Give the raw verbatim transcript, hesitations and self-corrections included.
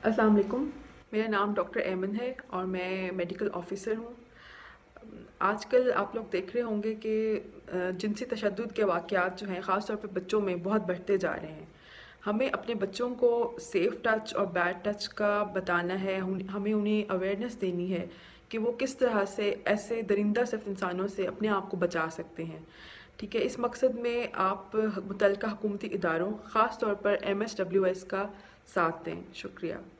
अस्सलाम वालेकुम। मेरा नाम डॉक्टर ऐमन है और मैं मेडिकल ऑफिसर हूँ। आजकल आप लोग देख रहे होंगे कि जिनसी तशद्दुद के वाक़यात जो हैं ख़ास तौर पे बच्चों में बहुत बढ़ते जा रहे हैं। हमें अपने बच्चों को सेफ़ टच और बैड टच का बताना है, हमें उन्हें अवेयरनेस देनी है कि वो किस तरह से ऐसे दरिंदा सिर्फ इंसानों से अपने आप को बचा सकते हैं। ठीक है, इस मकसद में आप मुतल्लिका हुकूमती इदारों ख़ास तौर पर एम एस डब्ल्यू एस का साथ दें। शुक्रिया।